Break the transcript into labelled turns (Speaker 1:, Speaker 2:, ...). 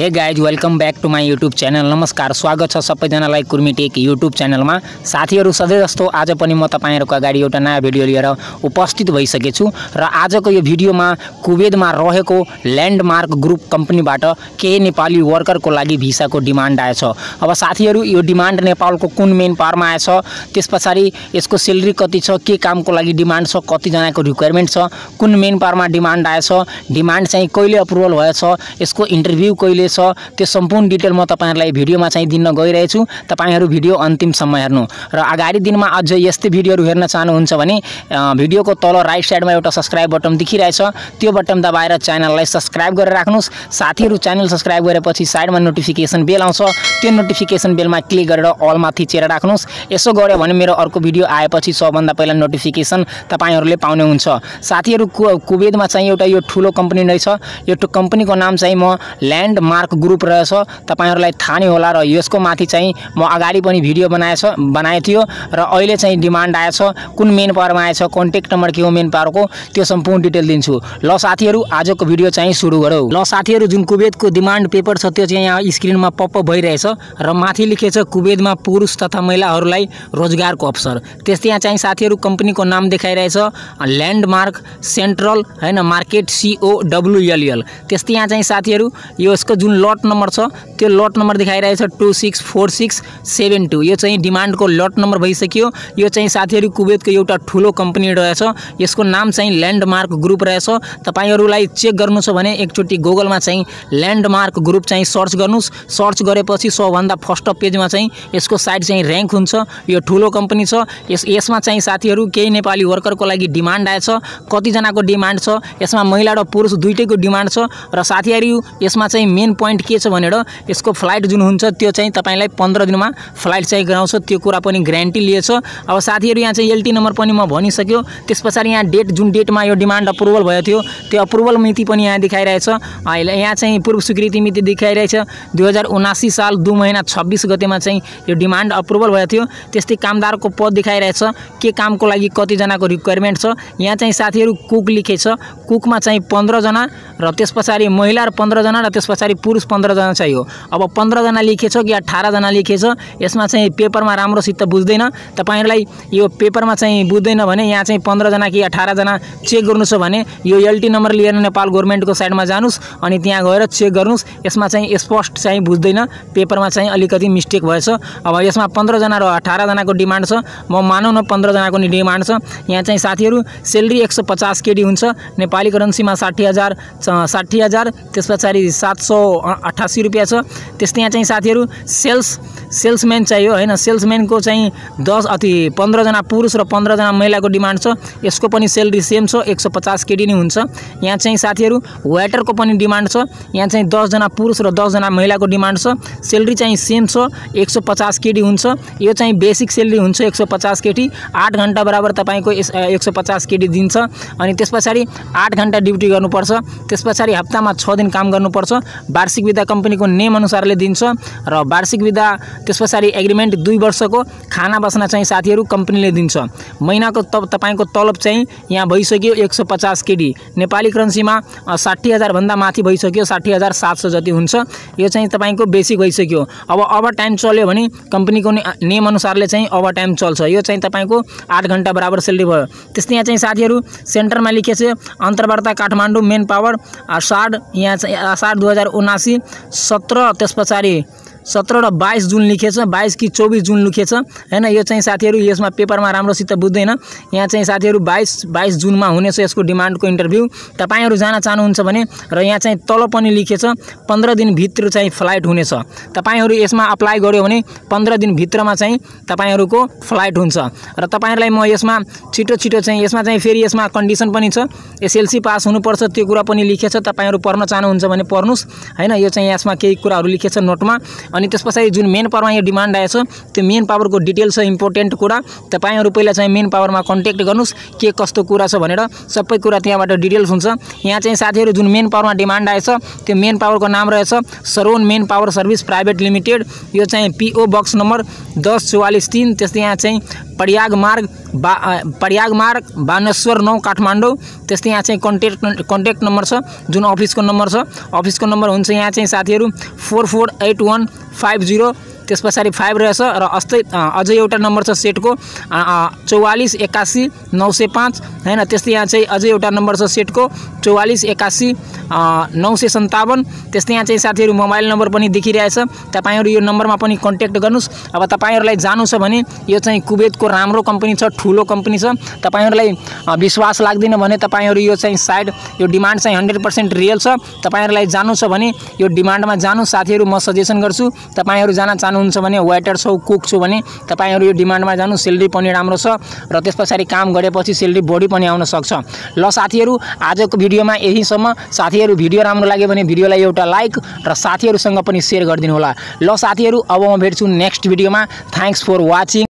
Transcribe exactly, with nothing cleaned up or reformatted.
Speaker 1: हे guys welcome back to my YouTube channel. नमस्कार, स्वागत छ सबैजनालाई कुर्मी टेक यूट्यूब चैनलमा। साथीहरू सधैँ जस्तो आज पनि म तपाईहरुको अगाडि एउटा नयाँ भिडियो लिएर उपस्थित भइसकेको छु र आजको यो भिडियोमा कुवेतमा रहेको ल्यान्डमार्क ग्रुप कम्पनीबाट केही नेपाली वर्करको लागि भिसाको डिमान्ड आएछ। अब साथीहरू यो डिमान्ड नेपालको कुन मेन पावरमा आएछ, त्यसपछि यसको सेलेरी कति छ, के कामको लागि डिमान्ड छ, कति जनाको रिक्वायरमेन्ट छ, कुन मेन पावरमा डिमान्ड आएछ, डिमान्ड चाहिँ कहिले अप्रुभल भएछ, यसको इन्टरभ्यू कहिले छ, त्यो सम्पूर्ण डिटेल म तपाईहरुलाई भिडियोमा चाहिँ दिन गइरहेछु। तपाईहरु भिडियो अन्तिमसम्म हेर्नु र अगाडि दिनमा अझ यस्तै भिडियोहरु हेर्न चाहनुहुन्छ भने भिडियोको तल राइट साइडमा एउटा सब्स्क्राइब बटन देखिरहेछ, त्यो बटन दबाएर च्यानललाई सब्स्क्राइब गरेर राख्नुस्। साथीहरु च्यानल सब्स्क्राइब गरेपछि साइडमा नोटिफिकेसन बेल आउँछ, त्यो नोटिफिकेसन बेलमा क्लिक गरेर अल मा थिचेर राख्नुस्। यसो गर्यो भने मेरो अर्को भिडियो आएपछि सबभन्दा पहिला नोटिफिकेसन तपाईहरुले पाउने हुन्छ। साथीहरु कुवेतमा चाहिँ एउटा यो ठुलो कम्पनी नै छ। यो कम्पनीको नाम चाहिँ म ल्यान्डमार्क ग्रुप रहेछ। तपाईहरुलाई थाहा नै होला र यसको माथि चाहिँ म अगाडि पनि भिडियो बनाएछ बनाए थियो र अहिले चाहिँ डिमान्ड आएछ, कुन मेन पावरमा आएछ, कन्ट्याक्ट नम्बर के हो मेन पावरको, त्यो सम्पूर्ण डिटेल दिन्छु। ल साथीहरु आजको भिडियो चाहिँ सुरु गरौँ। ल साथीहरु जुन कुवेतको डिमान्ड पेपर छ त्यो चाहिँ यहाँ स्क्रिनमा पपअप भइरहेछ र माथि लेखेछ कुवेतमा पुरुष तथा महिलाहरूलाई रोजगारको अवसर। त्यस्तै यहाँ चाहिँ साथीहरु कम्पनीको नाम देखाइरहेछ ल्यान्डमार्क सेन्ट्रल हैन मार्केट सीओडब्ल्यूएलएल। त्यस्तै यहाँ चाहिँ साथीहरु यो यसको जुन लट नम्बर छ त्यो लट नम्बर देखाइरहेछ two six four six seven two. यो चाहिँ डिमान्डको लट नम्बर भइसक्यो। यो चाहिँ साथीहरु कुवेतको एउटा ठुलो कम्पनी रहेछ। यसको नाम चाहिँ ल्यान्डमार्क ग्रुप रहेछ। तपाईहरुलाई चेक गर्नु छ भने एकचोटी गुगलमा चाहिँ ल्यान्डमार्क ग्रुप चाहिँ सर्च गर्नुस्। सर्च गरेपछि सबभन्दा फर्स्ट पेजमा चाहिँ यसको साइट चाहिँ र्याङ्क हुन्छ। यो ठुलो कम्पनी छ। यस यसमा चाहिँ साथीहरु केही नेपाली वर्करको लागि डिमान्ड आएछ। कति जनाको डिमान्ड छ, यसमा महिला र पुरुष दुईटैको डिमान्ड छ र साथीहरु यसमा चाहिँ मेन पोइन्ट के छ भनेर यसको फ्लाइट जुन हुन्छ त्यो चाहिँ तपाईलाई पन्ध्र दिनमा फ्लाइट चाहिँ गराउँछ, त्यो कुरा पनि ग्यारेन्टी लिएछ। अब साथीहरु यहाँ चाहिँ एलटी नम्बर पनि म भनिसक्यो। त्यसपछि यहाँ डेट जुन डेटमा यो डिमान्ड अप्रुभल भयो थियो त्यो अप्रुभल मिति पनि यहाँ देखाइरहेछ। अहिले यहाँ चाहिँ पूर्व स्वीकृति मिति देखाइरहेछ दुई हजार उनासी साल दो महिना छब्बीस गतेमा चाहिँ यो डिमान्ड अप्रुभल भयो थियो। त्यस्तै कामदारको पद देखाइरहेछ, के कामको लागि कतिजनाको रिक्वायरमेन्ट छ। यहाँ चाहिँ साथीहरु कुक लेखेछ, कुकमा चाहिँ पन्ध्र जना र त्यसपछि महिला र पन्ध्र जना र त्यसपछि पुरुष पन्ध्र जना चाहियो। अब पन्ध्र जना लेखेछ कि अठारह जना लेखेछ, यसमा चाहिँ पेपरमा राम्रोसित बुझ्दैन। तपाईहरुलाई यो पेपरमा चाहिँ बुझ्दैन भने यहाँ चाहिँ पन्ध्र जना कि अठारह जना चेक गर्नु छ भने यो एलटी नम्बर लिएर नेपाल गभर्नमेन्टको साइटमा जानुस् अनि त्यहाँ गएर चेक गर्नुस्। यसमा चाहिँ स्पष्ट चाहिँ बुझ्दैन, पेपरमा चाहिँ अलिकति मिस्टेक भएछ। अब यसमा पन्ध्र जना र अठारह जनाको डिमान्ड छ। म मानौँ न पन्ध्र जनाको नि डिमान्ड छ। यहाँ चाहिँ साथीहरु सेलेरी एक सौ पचास केडी हुन्छ, नेपाली करेन्सीमा साठी हजार साठी हजार त्यसपछि सात सौ अठासी रुपियाँ छ। त्यस्तै यहाँ चाहिँ साथीहरु सेल्स सेल्सम्यान चाहियो हैन। सेल्सम्यानको चाहिँ दस अति पन्ध्र जना पुरुष र पन्ध्र जना महिलाको डिमान्ड छ। यसको पनि सेलेरी सेम छ, एक सौ पचास केडी नै हुन्छ। यहाँ चाहिँ साथीहरु वेटरको पनि डिमान्ड छ। यहाँ चाहिँ दस जना पुरुष र दस जना महिलाको डिमान्ड छ। सेलेरी चाहिँ सेम छ, एक सौ पचास केडी हुन्छ। यो चाहिँ बेसिक सेलेरी हुन्छ एक सौ पचास केडी। आठ घण्टा बराबर तपाईको एक सौ पचास केडी दिन्छ अनि त्यसपछि आठ घण्टा ड्युटी गर्नुपर्छ। त्यसपछि हप्तामा छ दिन काम गर्नुपर्छ। वार्षिक बिदा कम्पनीको नियम अनुसारले दिन्छ र वार्षिक बिदा त्यसपछि एग्रिमेन्ट दुई वर्षको खाना बस्न चाहिँ साथीहरु कम्पनीले दिन्छ। महिनाको तब तपाईको तलब चाहिँ यहाँ भइसक्यो एक सौ पचास केडी, नेपाली करेन्सीमा साठी हजार भन्दा माथि भइसक्यो, साठी हजार सात सौ जति हुन्छ। यो चाहिँ तपाईको बेसिक भइसक्यो। अब ओभर टाइम चल्यो भने कम्पनीको नियम अनुसारले चाहिँ ओभर टाइम चल्छ। यो चाहिँ तपाईको आठ घण्टा बराबर सेलेरी भयो। त्यस्तै यहाँ चाहिँ साथीहरु सेन्टरमा लेखेछ अन्तर्वार्ता काठमाडौँ मेन पावर आषाढ यहाँ चाहिँ आषाढ दुई हजार उनासी सत्रह त्यसपछि सत्रह र बाईस जुन लेखेछ, बाईस कि चौबीस जुन लेखेछ हैन। यो चाहिँ साथीहरु यसमा पेपरमा राम्रोसित बुझ्दैन। यहाँ चाहिँ साथीहरु बाईस बाईस जुनमा हुनेछ यसको डिमान्डको इन्टरभ्यू। तपाईहरु जान चाहनुहुन्छ भने र यहाँ चाहिँ तल पनि लेखेछ पन्ध्र दिन भित्र चाहिँ फ्लाइट हुनेछ। तपाईहरु यसमा अप्लाई गर्यो भने पन्ध्र दिन भित्रमा चाहिँ तपाईहरुको फ्लाइट हुन्छ र तपाईहरुलाई म यसमा छिटो छिटो चाहिँ यसमा चाहिँ फेरि यसमा कन्डिसन पनि छ, एसएलसी पास हुनुपर्छ, त्यो कुरा पनि लेखेछ। तपाईहरु पढ्न चाहनुहुन्छ भने पढ्नुस् हैन। यो चाहिँ यसमा केही कुराहरु लेखेछ नोटमा। अनि त्यसपछि जुन मेन पावरमा यो डिमान्ड आएछ त्यो मेन पावरको डिटेल छ, इम्पोर्टेन्ट कुरा। तपाईहरु पहिला चाहिँ मेन पावरमा कन्ट्याक्ट गर्नुस् के कस्तो कुरा छ भनेर, सबै कुरा त्यहाँबाट डिटेल्स हुन्छ। यहाँ चाहिँ साथीहरु जुन मेन पावरमा डिमान्ड आएछ त्यो मेन पावरको नाम रहेछ Saron manpower service private limited. यो चाहिँ पीओ बक्स नम्बर दस चौवालीस तीन। त्यस्तै यहाँ चाहिँ प्रयाग मार्ग बा प्रयाग मार्ग बानेश्वर नौ काठमाडौँ। त्यस्तै यहाँ चाहिँ कन्ट्याक्ट कन्ट्याक्ट नम्बर छ जुन अफिसको नम्बर छ। अफिसको नम्बर हुन्छ यहाँ चाहिँ साथीहरू four four eight one five zero, त्यस पछाडि फाइभ रहेछ र अस्तै अझै एउटा नम्बर छ सेटको चौवालिस एकासी नौ सय पाँच होइन। त्यस्तै यहाँ चाहिँ अझै एउटा नम्बर छ सेटको चौवालिस एकासी नौ सय सन्तावन। त्यस्तै यहाँ चाहिँ साथीहरू मोबाइल नम्बर पनि देखिरहेछ, तपाईँहरू यो नम्बरमा पनि कन्ट्याक्ट गर्नुहोस्। अब तपाईँहरूलाई जानु छ भने यो चाहिँ कुवेतको राम्रो कम्पनी छ, ठुलो कम्पनी छ। तपाईँहरूलाई विश्वास लाग्दैन भने तपाईँहरू यो चाहिँ सायद यो डिमान्ड चाहिँ हन्ड्रेड पर्सेन्ट रियल छ। तपाईँहरूलाई जानु छ भने यो डिमान्डमा जानु साथीहरू, म सजेसन गर्छु। तपाईँहरू जान चाहनुहुन्छ भने वेटर छौ कुक छौ भने तपाईँहरू यो डिमान्डमा जानु, सेलेरी पनि राम्रो छ र त्यस पछाडि काम गरेपछि सेलेरी बढी पनि आउन सक्छ। ल साथीहरू आजको भिडियोमा यहीसम्म। साथीहरू भिडियो राम्रो लाग्यो भने भिडियोलाई एउटा लाइक र साथीहरूसँग पनि सेयर गरिदिनु होला। ल साथीहरू अब म भेट्छु नेक्स्ट भिडियोमा। Thanks for watching.